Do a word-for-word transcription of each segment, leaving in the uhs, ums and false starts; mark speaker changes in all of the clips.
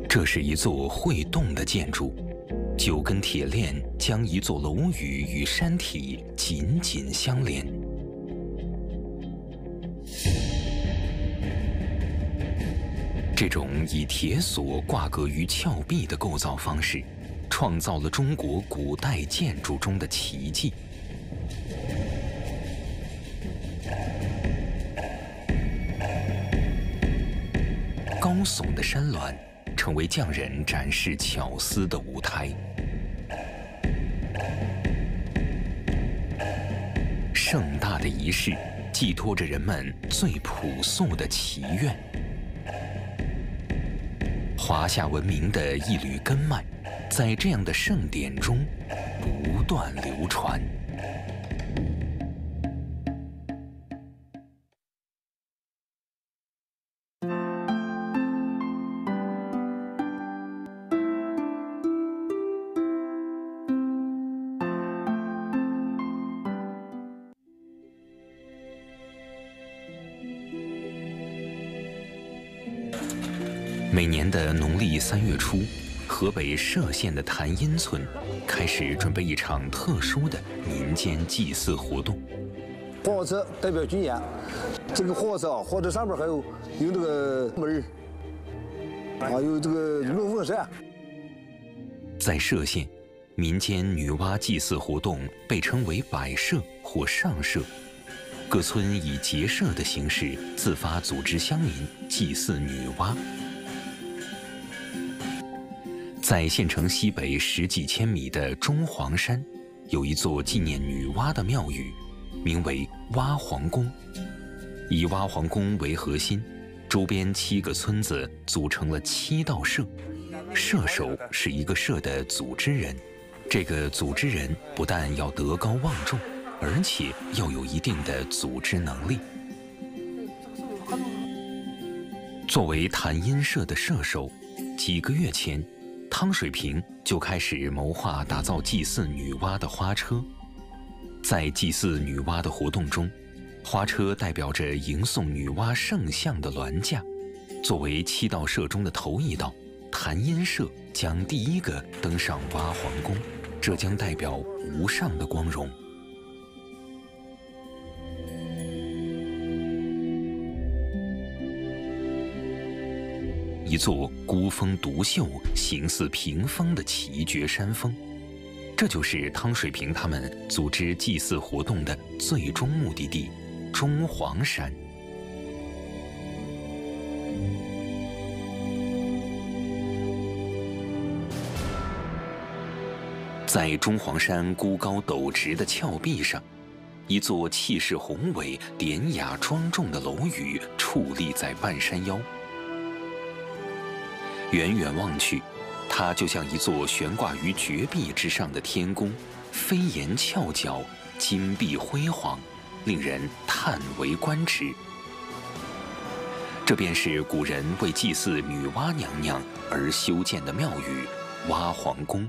Speaker 1: 这是一座会动的建筑，九根铁链将一座楼宇与山体紧紧相连。这种以铁索挂搁于峭壁的构造方式，创造了中国古代建筑中的奇迹。高耸的山峦成为匠人展示巧思的舞台，盛大的仪式寄托着人们最朴素的祈愿。华夏文明的一缕根脉，在这样的盛典中不断流传。每年的农历三月初，河北涉县的潭阴村开始准备一场特殊的民间祭祀活动。
Speaker 2: 火车代表军演，这个火车啊，火车上面还有有这个门啊，有这个龙凤扇。
Speaker 1: 在涉县，民间女娲祭祀活动被称为百社或上社，各村以结社的形式自发组织乡民祭祀女娲。在县城西北十几千米的中黄山，有一座纪念女娲的庙宇，名为娲皇宫。以娲皇宫为核心，周边七个村子组成了七道社，社首是一个社的组织人。这个组织人不但要德高望重，而且要有一定的组织能力。作为潭阴社的社首，几个月前，汤水平就开始谋划打造祭祀女娲的花车。在祭祀女娲的活动中，花车代表着迎送女娲圣像的銮驾。作为七道社中的头一道，潭阴社将第一个登上娲皇宫，这将代表无上的光荣。一座孤峰独秀、形似屏风的奇绝山峰，这就是汤水平他们组织祭祀活动的最终目的地——中黄山。在中黄山孤高陡直的峭壁上，一座气势宏伟、典雅庄重的楼宇矗立在半山腰。远远望去，它就像一座悬挂于绝壁之上的天宫，飞檐翘角，金碧辉煌，令人叹为观止。这便是古人为祭祀女娲娘娘而修建的庙宇——娲皇宫。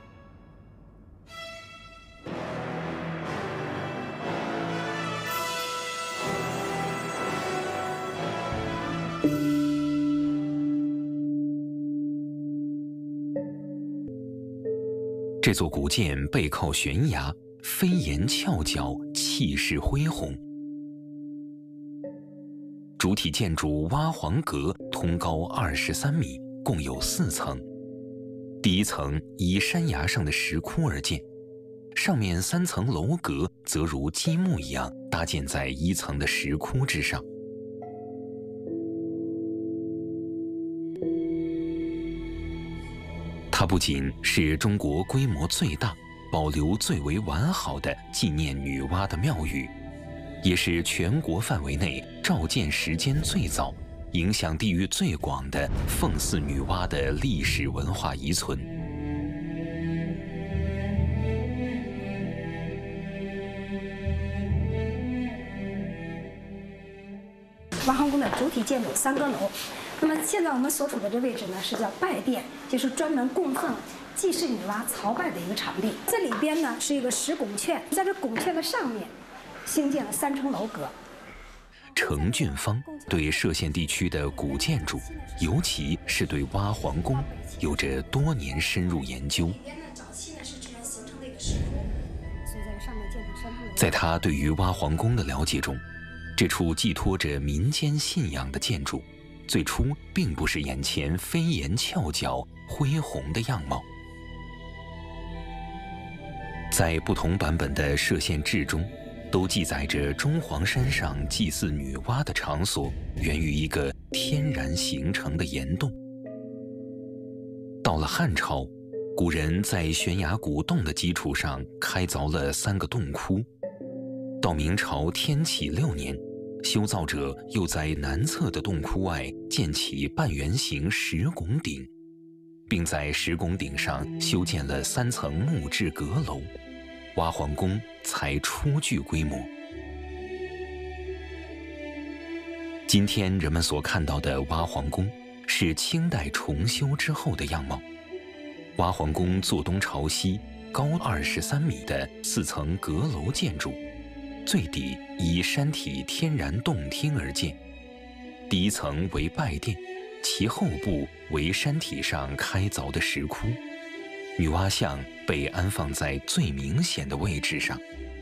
Speaker 1: 这座古建背靠悬崖，飞檐翘角，气势恢宏。主体建筑娲皇阁通高二十三米，共有四层。第一层依山崖上的石窟而建，上面三层楼阁则如积木一样搭建在一层的石窟之上。它不仅是中国规模最大、保留最为完好的纪念女娲的庙宇，也是全国范围内召建时间最早、影响地域最广的奉祀女娲的历史文化遗存。
Speaker 3: 娲皇宫的主体建筑三阁楼。那么现在我们所处的这位置呢，是叫拜殿，就是专门供奉祭祀女娲朝拜的一个场地。这里边呢是一个石拱券，在这拱券的上面兴建了三层楼阁。
Speaker 1: 程俊芳对歙县地区的古建筑，尤其是对蛙皇宫，有着多年深入研究。在他对于蛙皇宫的了解中，这处寄托着民间信仰的建筑，最初并不是眼前飞檐翘角、恢宏的样貌。在不同版本的歙县志中，都记载着中黄山上祭祀女娲的场所源于一个天然形成的岩洞。到了汉朝，古人在悬崖古洞的基础上开凿了三个洞窟。到明朝天启六年，修造者又在南侧的洞窟外建起半圆形石拱顶，并在石拱顶上修建了三层木质阁楼，蛙皇宫才初具规模。今天人们所看到的蛙皇宫是清代重修之后的样貌。蛙皇宫坐东朝西，高二十三米的四层阁楼建筑，最底依山体天然洞厅而建。第一层为拜殿，其后部为山体上开凿的石窟，女娲像被安放在最明显的位置上。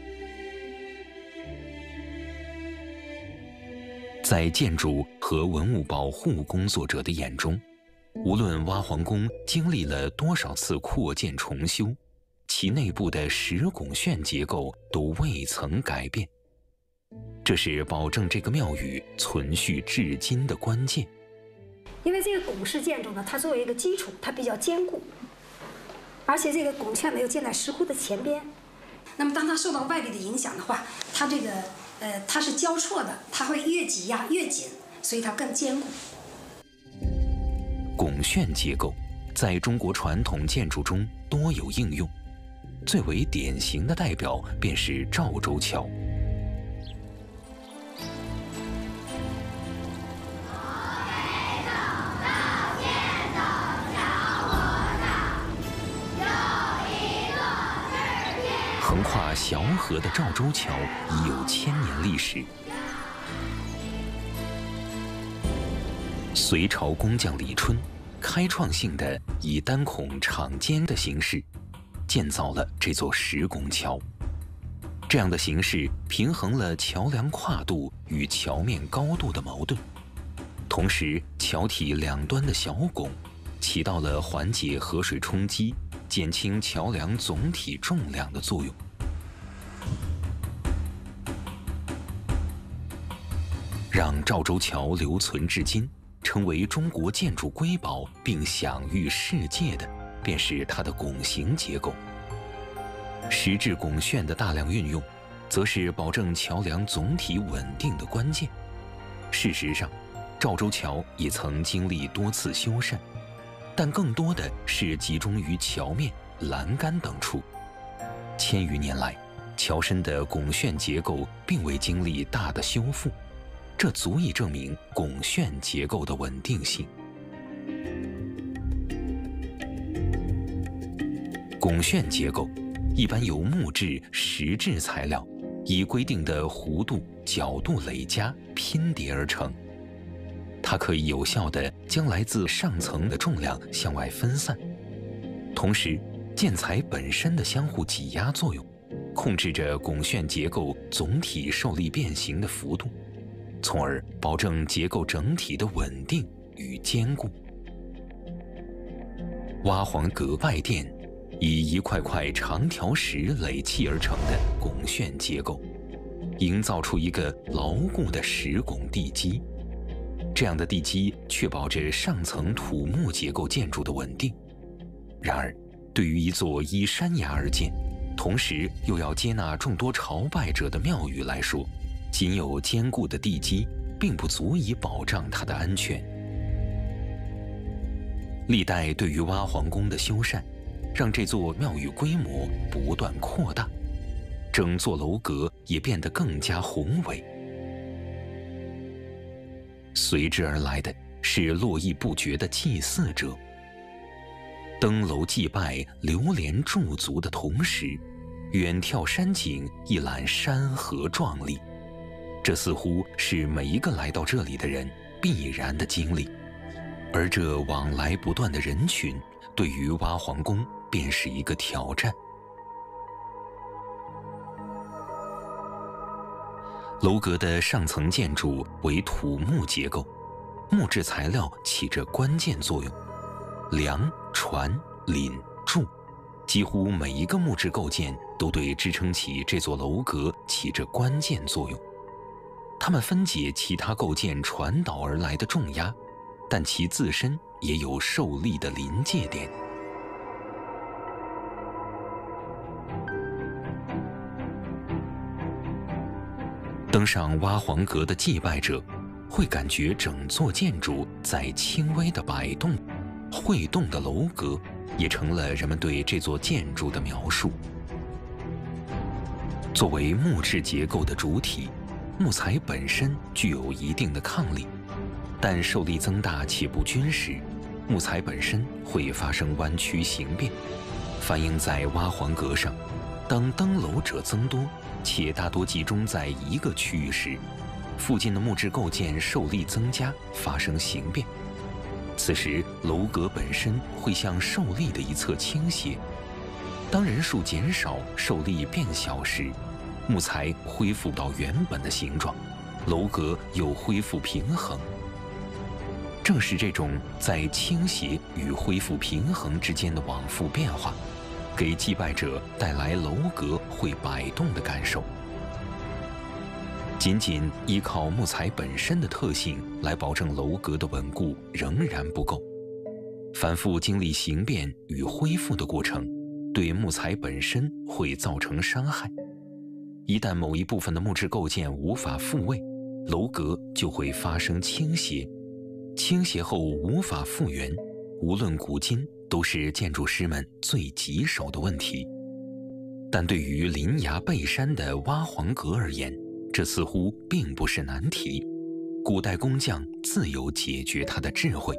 Speaker 1: 在建筑和文物保护工作者的眼中，无论蛙皇宫经历了多少次扩建重修，其内部的石拱券结构都未曾改变。这是保证这个庙宇存续至今的关键。
Speaker 3: 因为这个拱式建筑呢，它作为一个基础，它比较坚固，而且这个拱券呢又建在石窟的前边。那么当它受到外力的影响的话，它这个呃它是交错的，它会越挤压越紧，所以它更坚固。
Speaker 1: 拱券结构在中国传统建筑中多有应用，最为典型的代表便是赵州桥。横跨小河的赵州桥已有千年历史。隋朝工匠李春开创性的以单孔敞尖的形式建造了这座石拱桥。这样的形式平衡了桥梁跨度与桥面高度的矛盾，同时桥体两端的小拱起到了缓解河水冲击、减轻桥梁总体重量的作用。让赵州桥留存至今，成为中国建筑瑰宝并享誉世界的，便是它的拱形结构。石质拱券的大量运用，则是保证桥梁总体稳定的关键。事实上，赵州桥也曾经历多次修缮，但更多的是集中于桥面、栏杆等处。千余年来，桥身的拱券结构并未经历大的修复，这足以证明拱券结构的稳定性。拱券结构一般由木质、石质材料以规定的弧度、角度累加拼叠而成，它可以有效地将来自上层的重量向外分散，同时建材本身的相互挤压作用控制着拱券结构总体受力变形的幅度，从而保证结构整体的稳定与坚固。蛙皇阁拜殿以一块块长条石垒砌而成的拱券结构，营造出一个牢固的石拱地基。这样的地基确保着上层土木结构建筑的稳定。然而，对于一座依山崖而建，同时又要接纳众多朝拜者的庙宇来说，仅有坚固的地基并不足以保障它的安全。历代对于蛙皇宫的修缮，让这座庙宇规模不断扩大，整座楼阁也变得更加宏伟。随之而来的是络绎不绝的祭祀者。登楼祭拜、流连驻足的同时，远眺山景，一览山河壮丽。 这似乎是每一个来到这里的人必然的经历，而这往来不断的人群，对于挖皇宫便是一个挑战。楼阁的上层建筑为土木结构，木质材料起着关键作用。梁、船、檩、柱，几乎每一个木质构件都对支撑起这座楼阁起着关键作用。它们分解其他构件传导而来的重压，但其自身也有受力的临界点。登上挖皇阁的祭拜者，会感觉整座建筑在轻微的摆动，会动的楼阁也成了人们对这座建筑的描述。作为木质结构的主体，木材本身具有一定的抗力，但受力增大且不均时，木材本身会发生弯曲形变，反映在挖皇阁上。当登楼者增多，且大多集中在一个区域时，附近的木质构件受力增加，发生形变。此时，楼阁本身会向受力的一侧倾斜。当人数减少，受力变小时，木材恢复到原本的形状，楼阁又恢复平衡。正是这种在倾斜与恢复平衡之间的往复变化，给祭拜者带来楼阁会摆动的感受。仅仅依靠木材本身的特性来保证楼阁的稳固仍然不够，反复经历形变与恢复的过程，对木材本身会造成伤害。一旦某一部分的木质构件无法复位，楼阁就会发生倾斜，倾斜后无法复原，无论古今都是建筑师们最棘手的问题。但对于临崖背山的挖皇阁而言，这似乎并不是难题，古代工匠自有解决它的智慧。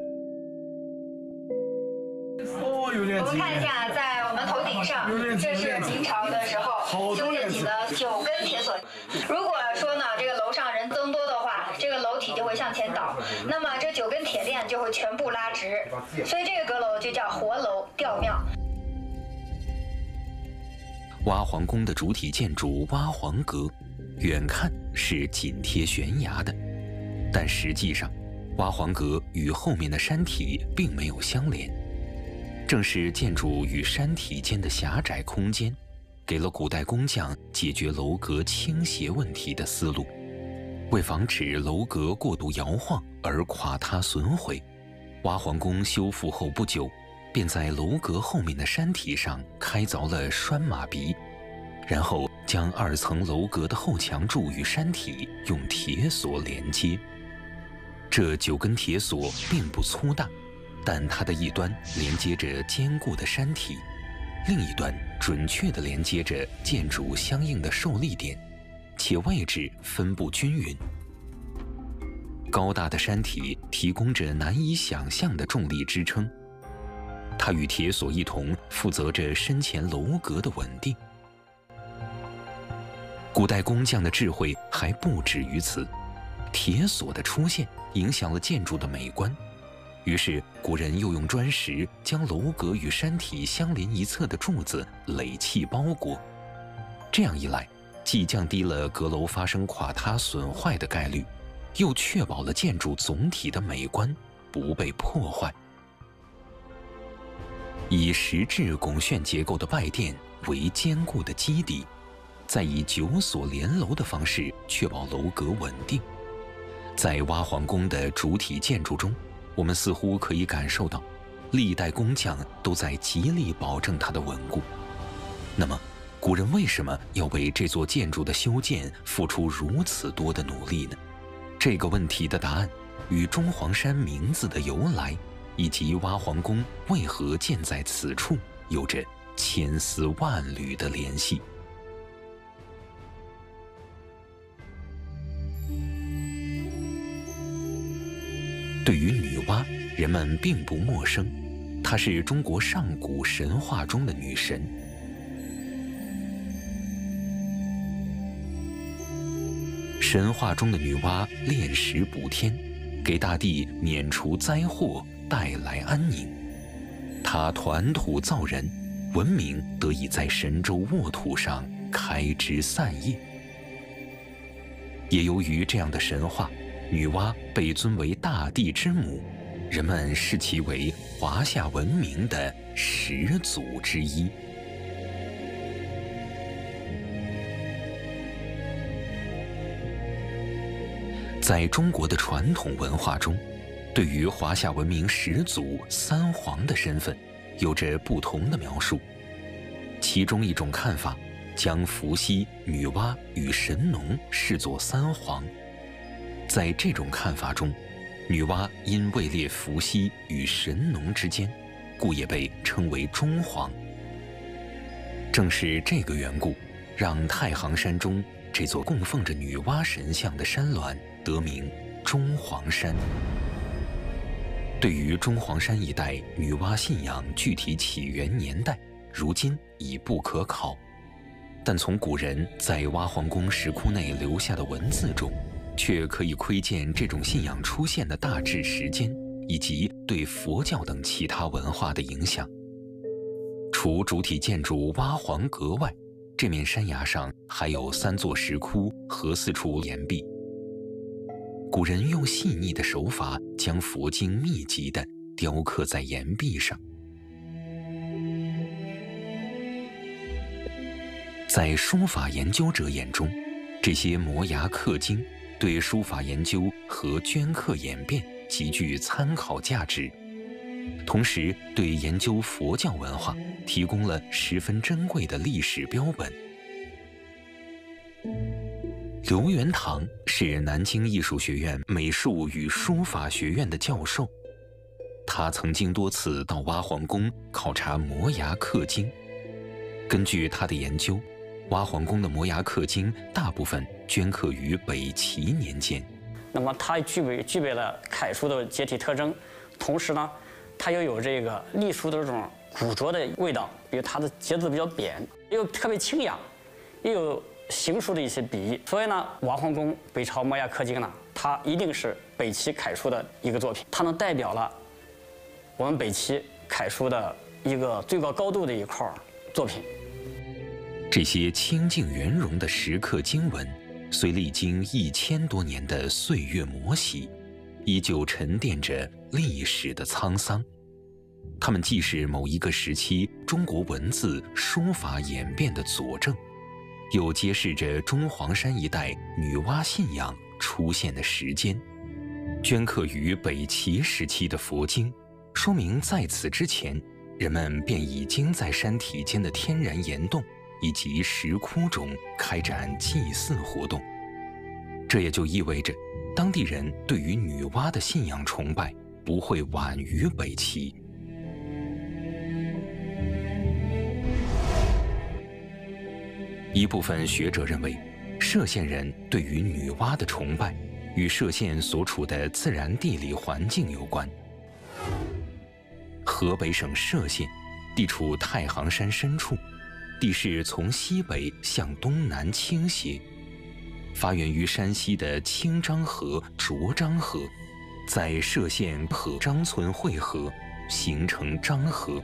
Speaker 4: 哦，有点。我们看一下，在我们头顶上，这是明朝的时候修建起的九根铁索。如果说呢，这个楼上人增多的话，这个楼体就会向前倒，那么这九根铁链就会全部拉直，所以这个阁楼就叫活楼吊庙。
Speaker 1: 挖皇宫的主体建筑挖皇阁，远看是紧贴悬崖的，但实际上，挖皇阁与后面的山体并没有相连。正是建筑与山体间的狭窄空间，给了古代工匠解决楼阁倾斜问题的思路。为防止楼阁过度摇晃而垮塌损毁，挖皇宫修复后不久，便在楼阁后面的山体上开凿了拴马鼻，然后将二层楼阁的后墙柱与山体用铁索连接。这九根铁索并不粗大，但它的一端连接着坚固的山体，另一端准确地连接着建筑相应的受力点，且位置分布均匀。高大的山体提供着难以想象的重力支撑，它与铁索一同负责着身前楼阁的稳定。古代工匠的智慧还不止于此，铁索的出现影响了建筑的美观，于是古人又用砖石将楼阁与山体相连一侧的柱子垒砌包裹，这样一来，既降低了阁楼发生垮塌损坏的概率，又确保了建筑总体的美观不被破坏。以石质拱券结构的拜殿为坚固的基底，再以九索连楼的方式确保楼阁稳定。在挖皇宫的主体建筑中，我们似乎可以感受到，历代工匠都在极力保证它的稳固。那么，古人为什么要为这座建筑的修建付出如此多的努力呢？这个问题的答案，与中黄山名字的由来，以及挖皇宫为何建在此处，有着千丝万缕的联系。对于女娲，人们并不陌生，她是中国上古神话中的女神。 神话中的女娲炼石补天，给大地免除灾祸，带来安宁。她团土造人，文明得以在神州沃土上开枝散叶。也由于这样的神话，女娲被尊为大地之母，人们视其为华夏文明的始祖之一。在中国的传统文化中，对于华夏文明始祖三皇的身份，有着不同的描述。其中一种看法，将伏羲、女娲与神农视作三皇。在这种看法中，女娲因位列伏羲与神农之间，故也被称为中皇。正是这个缘故，让太行山中这座供奉着女娲神像的山峦得名中皇山。对于中皇山一带女娲信仰具体起源年代，如今已不可考，但从古人在挖皇宫石窟内留下的文字中，却可以窥见这种信仰出现的大致时间，以及对佛教等其他文化的影响。除主体建筑挖皇阁外，这面山崖上还有三座石窟和四处岩壁。古人用细腻的手法将佛经密集地雕刻在岩壁上。在书法研究者眼中，这些摩崖刻经对书法研究和镌刻演变极具参考价值，同时对研究佛教文化提供了十分珍贵的历史标本。刘元堂是南京艺术学院美术与书法学院的教授，他曾经多次到挖皇宫考察摩崖刻经。根据他的研究，挖皇宫的摩崖刻经大部分镌刻于北齐年间。
Speaker 5: 那么它具备具备了楷书的结体特征，同时呢，它又有这个隶书的这种古拙的味道，比如它的节字比较扁，又特别清雅，又有行书的一些笔意。所以呢，挖皇宫北朝摩崖刻经呢，它一定是北齐楷书的一个作品，它能代表了我们北齐楷书的一个最高高度的一块作品。
Speaker 1: 这些清净圆融的石刻经文，虽历经一千多年的岁月磨洗，依旧沉淀着历史的沧桑。它们既是某一个时期中国文字书法演变的佐证，又揭示着中皇山一带女娲信仰出现的时间。镌刻于北齐时期的佛经，说明在此之前，人们便已经在山体间的天然岩洞以及石窟中开展祭祀活动。这也就意味着，当地人对于女娲的信仰崇拜不会晚于北齐。一部分学者认为，歙县人对于女娲的崇拜与歙县所处的自然地理环境有关。河北省歙县地处太行山深处，地势从西北向东南倾斜，发源于山西的清漳河、浊漳河，在歙县和张村汇合，形成漳河。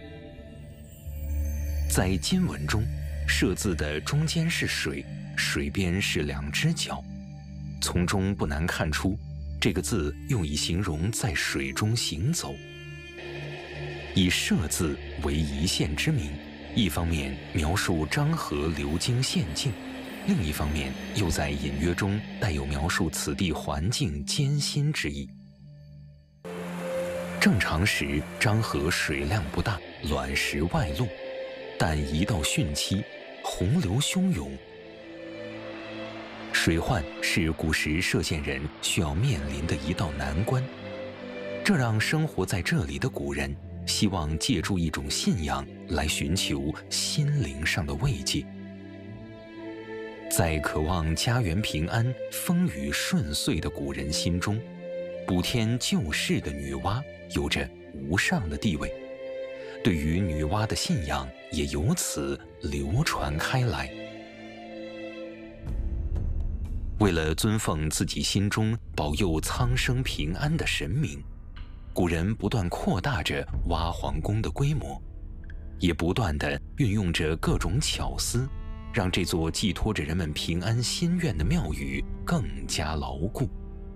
Speaker 1: 在金文中，歙字的中间是水，水边是两只脚，从中不难看出，这个字用以形容在水中行走。以歙字为一县之名，一方面描述漳河流经县境，另一方面又在隐约中带有描述此地环境艰辛之意。正常时，漳河水量不大，卵石外露，但一到汛期，洪流汹涌。水患是古时歙县人需要面临的一道难关，这让生活在这里的古人希望借助一种信仰来寻求心灵上的慰藉。在渴望家园平安、风雨顺遂的古人心中，补天救世的女娲有着无上的地位，对于女娲的信仰也由此流传开来。 为了尊奉自己心中保佑苍生平安的神明，古人不断扩大着挖皇宫的规模，也不断地运用着各种巧思，让这座寄托着人们平安心愿的庙宇更加牢固。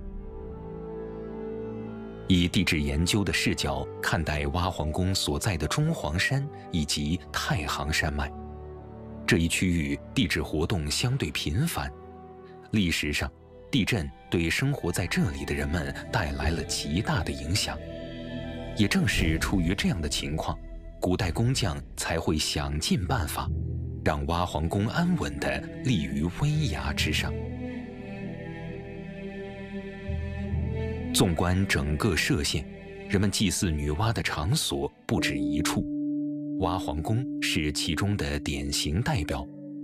Speaker 1: 以地质研究的视角看待挖皇宫所在的中黄山以及太行山脉，这一区域地质活动相对频繁，历史上地震对生活在这里的人们带来了极大的影响。也正是出于这样的情况，古代工匠才会想尽办法，让挖皇宫安稳地立于危崖之上。纵观整个歙县，人们祭祀女娲的场所不止一处，挖皇宫是其中的典型代表。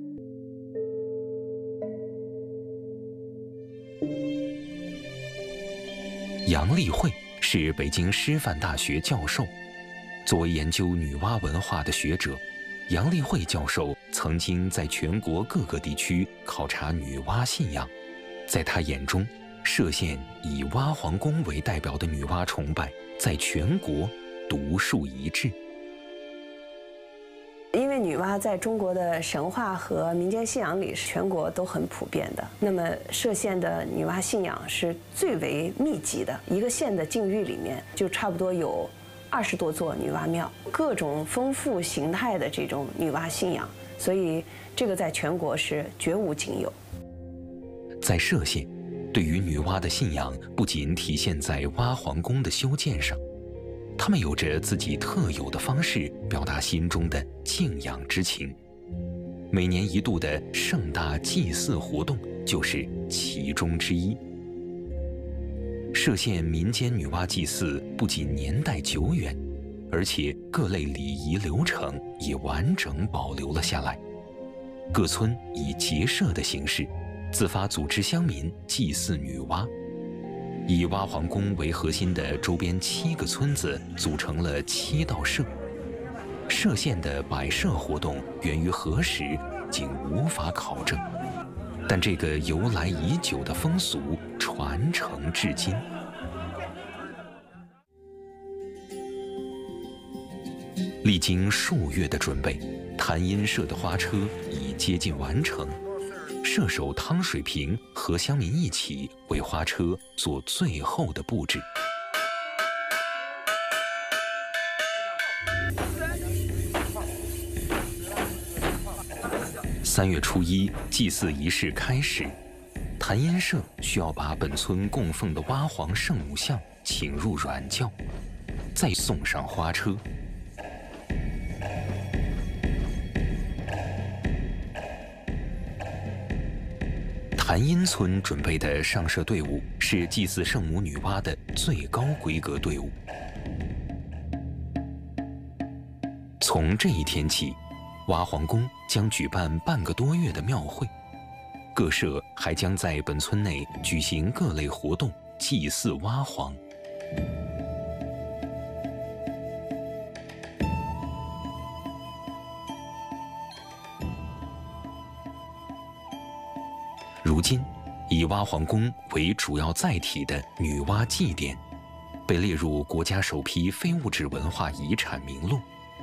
Speaker 1: 杨立慧是北京师范大学教授，作为研究女娲文化的学者，杨立慧教授曾经在全国各个地区考察女娲信仰。在他眼中，歙县以挖皇宫为代表的女娲崇拜在全国独树一帜。
Speaker 6: 因为女娲在中国的神话和民间信仰里是全国都很普遍的，那么歙县的女娲信仰是最为密集的，一个县的境域里面就差不多有二十多座女娲庙，各种丰富形态的这种女娲信仰，所以这个在全国是绝无仅有。
Speaker 1: 在歙县，对于女娲的信仰不仅体现在挖皇宫的修建上，他们有着自己特有的方式表达心中的敬仰之情。每年一度的盛大祭祀活动就是其中之一。歙县民间女娲祭祀不仅年代久远，而且各类礼仪流程也完整保留了下来。各村以结社的形式自发组织乡民祭祀女娲，以挖皇宫为核心的周边七个村子组成了七道社。歙县的摆社活动源于何时，竟无法考证，但这个由来已久的风俗传承至今。历经数月的准备，潭阴社的花车已接近完成。社首汤水平和乡民一起为花车做最后的布置。三月初一，祭祀仪式开始。潭阴社需要把本村供奉的娲皇圣母像请入软轿，再送上花车。潭阴村准备的上社队伍是祭祀圣母女娲的最高规格队伍。从这一天起，挖皇宫将举办半个多月的庙会，各社还将在本村内举行各类活动，祭祀娲皇。如今，以娲皇宫为主要载体的女娲祭典，被列入国家首批非物质文化遗产名录。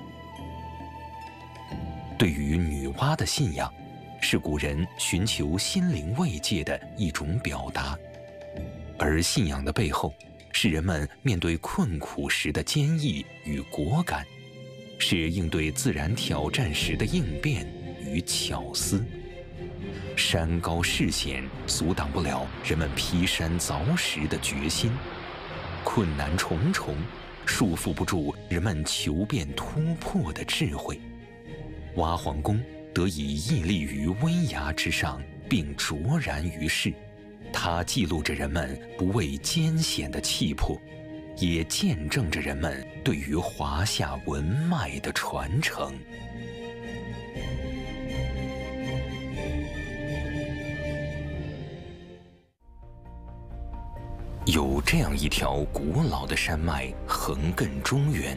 Speaker 1: 对于女娲的信仰，是古人寻求心灵慰藉的一种表达，而信仰的背后，是人们面对困苦时的坚毅与果敢，是应对自然挑战时的应变与巧思。山高势险，阻挡不了人们劈山凿石的决心；困难重重，束缚不住人们求变突破的智慧。娲皇宫得以屹立于危崖之上，并卓然于世。它记录着人们不畏艰险的气魄，也见证着人们对于华夏文脉的传承。有这样一条古老的山脉横亘中原，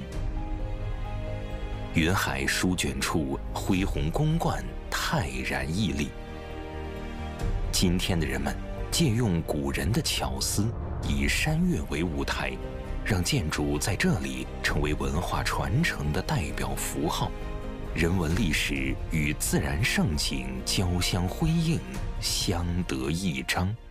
Speaker 1: 云海书卷处，恢宏宫观泰然屹立。 今天的人们借用古人的巧思，以山岳为舞台，让建筑在这里成为文化传承的代表符号。人文历史与自然盛景交相辉映，相得益彰。